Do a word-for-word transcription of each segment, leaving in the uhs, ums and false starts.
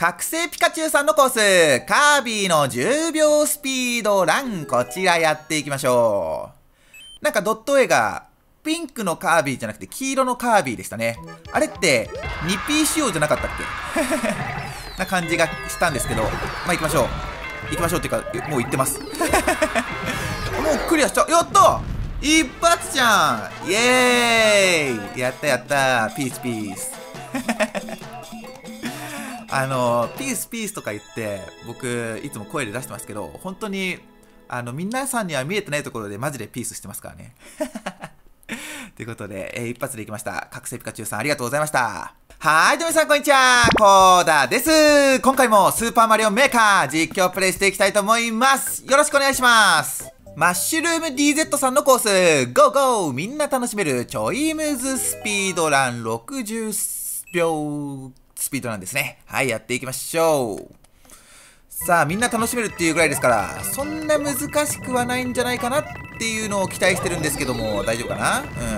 覚醒ピカチュウさんのコース、カービィのじゅうびょうスピードラン、こちらやっていきましょう。なんかドット絵が、ピンクのカービィじゃなくて黄色のカービィでしたね。あれって、にピー 仕様じゃなかったっけな感じがしたんですけど、まあ行きましょう。行きましょうっていうか、もう行ってます。もうクリアしちゃう。やった一発じゃんイエーイやったやったピースピース。あの、ピースピースとか言って、僕、いつも声で出してますけど、本当に、あの、皆さんには見えてないところでマジでピースしてますからね。ということで、えー、一発でいきました。覚醒ピカチュウさんありがとうございました。はーい、どうも皆さんこんにちは、コーダです。今回もスーパーマリオメーカー実況プレイしていきたいと思います。よろしくお願いします。マッシュルーム ディーゼット さんのコース、ゴーゴーみんな楽しめるちょいムズスピードランろくじゅうびょうスピードランですね。はい、やっていきましょう。さあ、みんな楽しめるっていうぐらいですから、そんな難しくはないんじゃないかなっていうのを期待してるんですけども、大丈夫かな？うん、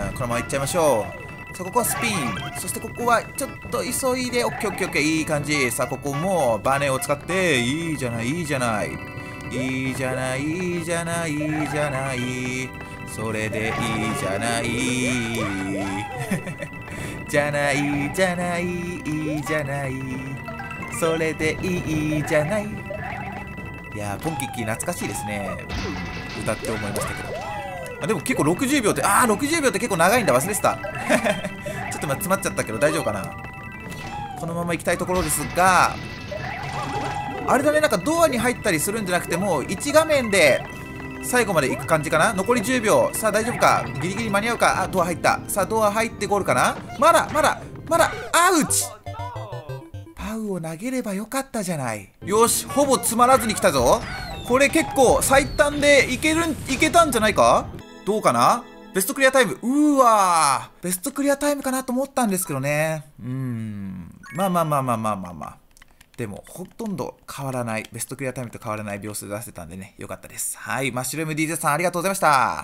このままいっちゃいましょう。さあ、ここはスピン。そしてここはちょっと急いで、オッケーオッケーオッケー、いい感じ。さあ、ここもバネを使って、いいじゃない、いいじゃない。いいじゃない、いいじゃない、いいじゃない。それでいいじゃない。じゃない、じゃない、いいじゃない。それでいいじゃない。いやー、ポンキッキー懐かしいですね。歌って思いましたけど。あ、でも結構ろくじゅうびょうって、あー、ろくじゅうびょうって結構長いんだ。忘れてた。ちょっと詰まっちゃったけど大丈夫かな。このまま行きたいところですが、あれだね、なんかドアに入ったりするんじゃなくても、いち画面で最後まで行く感じかな。残りじゅうびょう。さあ、大丈夫か。ギリギリ間に合うか。あ、ドア入った。さあ、ドア入ってゴールかな。まだ、まだ、まだ、アウチパウを投げればよかったじゃない。よし、ほぼ詰まらずに来たぞ。これ結構最短でいけるん、いけたんじゃないか。どうかな。ベストクリアタイム。うーわー。ベストクリアタイムかなと思ったんですけどね。うーん。まあまあまあまあまあまあまあ。でも、ほとんど変わらない。ベストクリアタイムと変わらない秒数出せたんでね。よかったです。はい。マッシュルーム ディーゼット さんありがとうございました。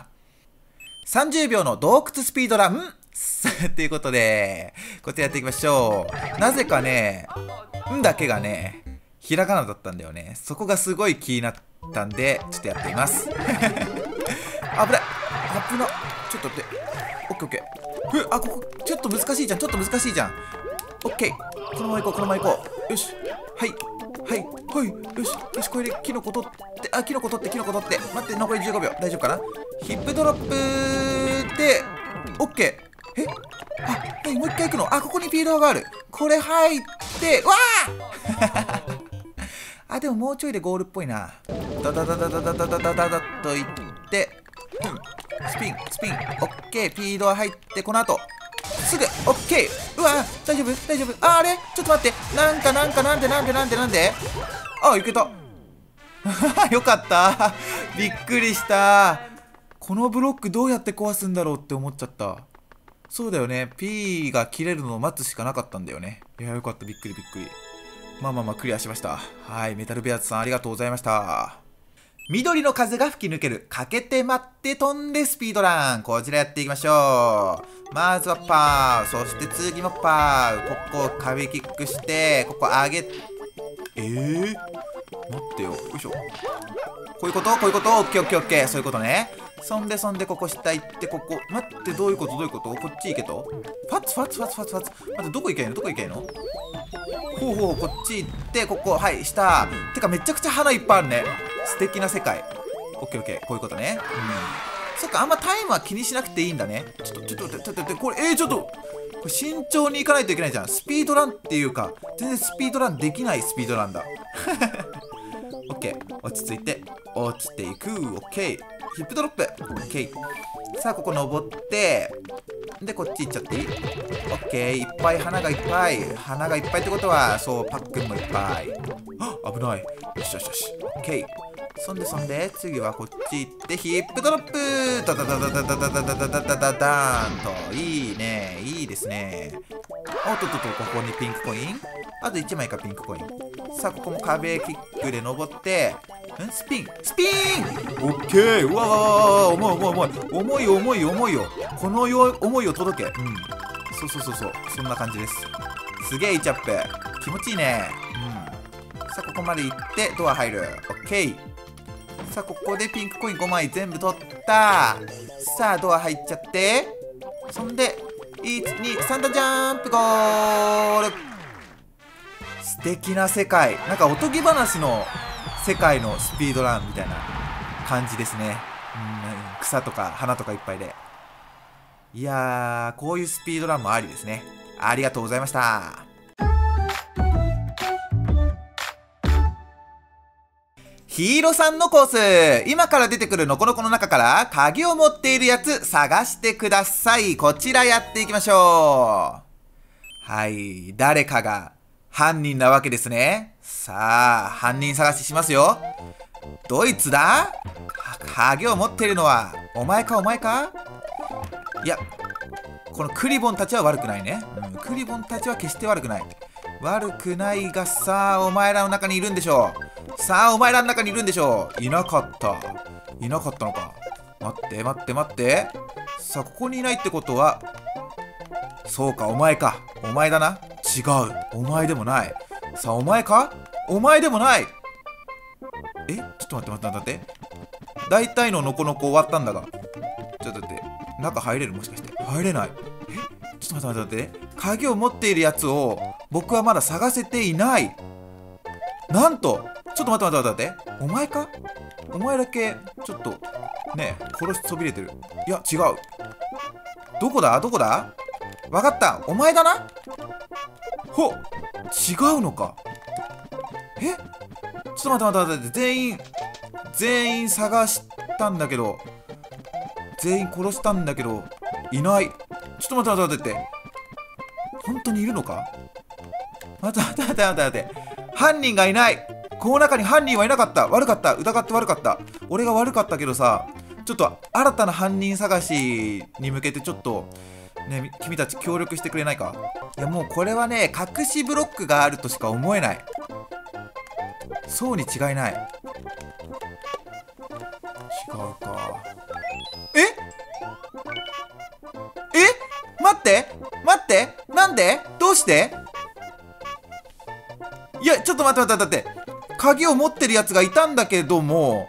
さんじゅうびょうの洞窟スピードラン。ということで、こちらやっていきましょう。なぜかね、んだけがね、ひらがなだったんだよね。そこがすごい気になったんで、ちょっとやっています。危ない。危な。ちょっと待って。オッケーオッケー。え、あ、ここ、ちょっと難しいじゃん。ちょっと難しいじゃん。オッケー。このまま行こう、このまま行こう。よし。はい。はい。はい。よし。よし、これでキノコ取って、あ、キノコ取って、キノコ取って。待って、残りじゅうごびょう。大丈夫かな。ヒップドロップで、オッケー。えあ、もう一回行くの。あ、ここにフィードがある。これ入って、わああ、でももうちょいでゴールっぽいな。ダダダダダダダダダダダッといって、うん、スピン、スピン、オッケー、フィードは入って、この後、すぐ、オッケー。うわ大丈夫大丈夫。あ、あれちょっと待って。なんかなんかなんでなんでなんでなんであ、いけた。よかった。びっくりした。このブロックどうやって壊すんだろうって思っちゃった。そうだよね。P が切れるのを待つしかなかったんだよね。いや、よかった。びっくりびっくり。まあまあまあ、クリアしました。はい。メタルベアーズさん、ありがとうございました。緑の風が吹き抜ける。かけて待って飛んでスピードラン。こちらやっていきましょう。まずはパー。そして次もパー。ここ壁キックして、ここ上げ、えー、待ってよ。よいしょ。こういうことこういうことオッケーオッケーオッケー。そういうことね。そんでそんでここ下行ってここ待ってどういうことどういうことこっち行けとファツファツファツファツファツ待ってどこ行けんのどこ行けんのほうほうこっち行ってここはい下てかめちゃくちゃ花いっぱいあるね素敵な世界オッケーオッケーこういうことねうんそっかあんまタイムは気にしなくていいんだねちょっとちょっとちょっと待ってこれえー、ちょっとこれ慎重に行かないといけないじゃんスピードランっていうか全然スピードランできないスピードランだオッケー落ち着いて落ちていくオッケーヒップドロップ OK さあここ登ってでこっち行っちゃっていい OK いっぱい花がいっぱい花がいっぱいってことはそうパックンもいっぱいあ危ないよしよしよし OK そんでそんで次はこっち行ってヒップドロップダダダダダダダダダダダダダダーンといいねいいですねおっとっとっとここにピンクコインあといちまいかピンクコインさあここも壁キックで登ってんスピンスピンオッケーうわわわ重い重い重い重い重い重いよこのよ重いを届けうんそうそうそうそうそんな感じですすげえイチャップ気持ちいいねさあここまで行ってドア入る。オッケー。さあここでピンクコインごまい全部取った。さあドア入っちゃって、そんでいちにさん段ジャンプゴール。素敵な世界、なんかおとぎ話の世界のスピードランみたいな感じですね。うん、草とか花とかいっぱいで。いやー、こういうスピードランもありですね。ありがとうございました。ヒーローさんのコース、今から出てくるノコノコの中から鍵を持っているやつ探してください。こちらやっていきましょう。はい、誰かが犯人なわけですね。さあ、犯人探ししますよ。どいつだ？鍵を持っているのはお前かお前か？いや、このクリボンたちは悪くないね。うん、クリボンたちは決して悪くない。悪くないが、さあ、お前らの中にいるんでしょう。さあ、お前らの中にいるんでしょう。いなかった。いなかったのか。待って待って待って。さあ、ここにいないってことは、そうか、お前か。お前だな。違う。お前でもない。さあ、お前か？お前でもない。え？ちょっと待って待って待って。大体のノコノコ終わったんだが。ちょっと待って。中入れる？もしかして。入れない。え？ちょっと待って待って待って。鍵を持っているやつを僕はまだ探せていない。なんと、ちょっと待って待って待って。お前か？お前だけ、ちょっと、ねえ、殺しそびれてる。いや、違う。どこだ？どこだ？わかった。お前だな？ほっ、違うのか。え？ちょっと待って待って待って。全員、全員探したんだけど、全員殺したんだけど、いない。ちょっと待って待って待って。本当にいるのか？待って待って待って待って待って。犯人がいない。この中に犯人はいなかった。悪かった。疑って悪かった。俺が悪かったけどさ、ちょっと新たな犯人探しに向けてちょっと、ね、君たち協力してくれないか？いや、もうこれはね、隠しブロックがあるとしか思えない。そうに違いない。違うか。え？え？待って待って、なんで？どうして？いや、ちょっと待って待って待って。鍵を持ってるやつがいたんだけども、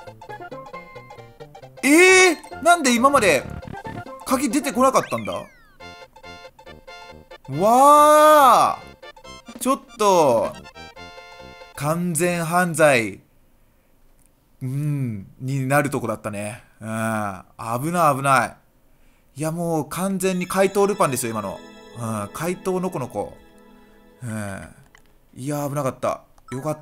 えー、なんで今まで鍵出てこなかったんだ？わー、ちょっと完全犯罪うんになるとこだったね。うん、危ない危ない。いや、もう完全に怪盗ルパンですよ今の。うん、怪盗のこの子。うん、いや、危なかった。よかった。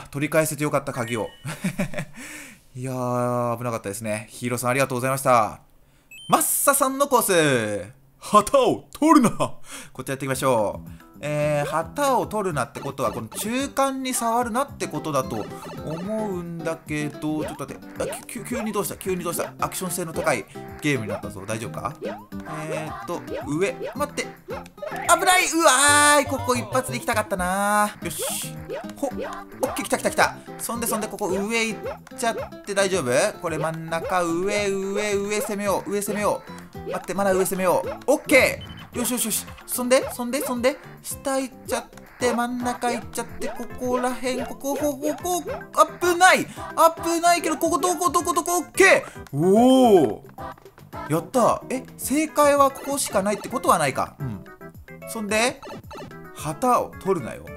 取り返せてよかった、鍵を。いやー、危なかったですね。ヒーローさんありがとうございました。マッサさんのコース。旗を取るな。こっちやっていきましょう。えー、旗を取るなってことは、この中間に触るなってことだと思うんだけど、ちょっと待って。あ、急急にどうした急にどうしたアクション性の高いゲームになったぞ。大丈夫か？えーっと、上。待って。危ない。うわーい。ここ一発で行きたかったな。よし。ほっ。オッケー、来た来た来た。そんでそんで、ここ上行っちゃって大丈夫？これ真ん中、上、上、上攻めよう。上攻めよう。待って、まだ上攻めよう。オッケー。よしよしよし。そんでそんでそんで下行っちゃって真ん中行っちゃって、ここらへん、ここここここ危ない危ないけど、ここどこどこどこ。オッケー。おお、やった。え、正解はここしかないってことはないか。うん。そんで旗を取るなよ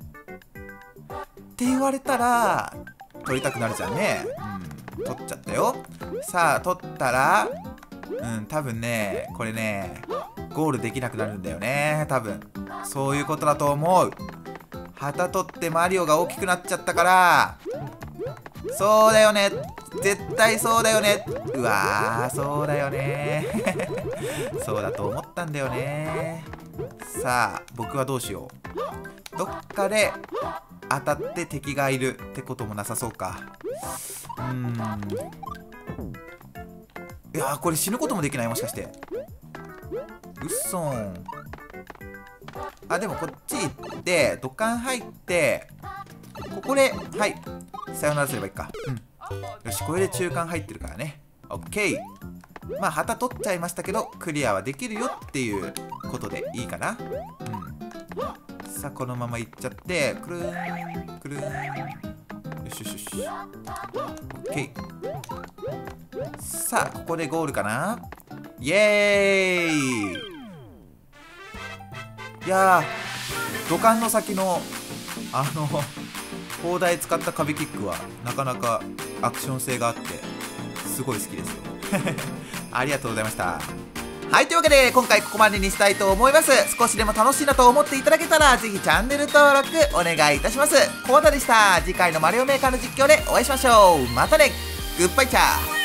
って言われたら取りたくなるじゃんね。うん、取っちゃったよ。さあ取ったら、うん、多分ね、これね、ゴールできなくなるんだよね。多分そういうことだと思う。旗取ってマリオが大きくなっちゃったから。そうだよね、絶対そうだよね。うわー、そうだよね。そうだと思ったんだよね。さあ僕はどうしよう。どっかで当たって敵がいるってこともなさそうか。うーん、いやー、これ死ぬこともできない？もしかしてうっそん。あ、でもこっち行って土管入って、ここで、はい、さよならすればいいか。うん、よし、これで中間入ってるからね。オッケー。まあ旗取っちゃいましたけどクリアはできるよっていうことでいいかな。うん、 さあこのままいっちゃってくるーんくるーん。よしよしよし。オッケー。さあここでゴールかな。イエーイ。いやー土管の先のあの砲台使った壁キックはなかなかアクション性があってすごい好きですよありがとうございました。はい、というわけで今回ここまでにしたいと思います。少しでも楽しいなと思っていただけたらぜひチャンネル登録お願いいたします。コバタでした。次回のマリオメーカーの実況でお会いしましょう。またね。グッバイチャー。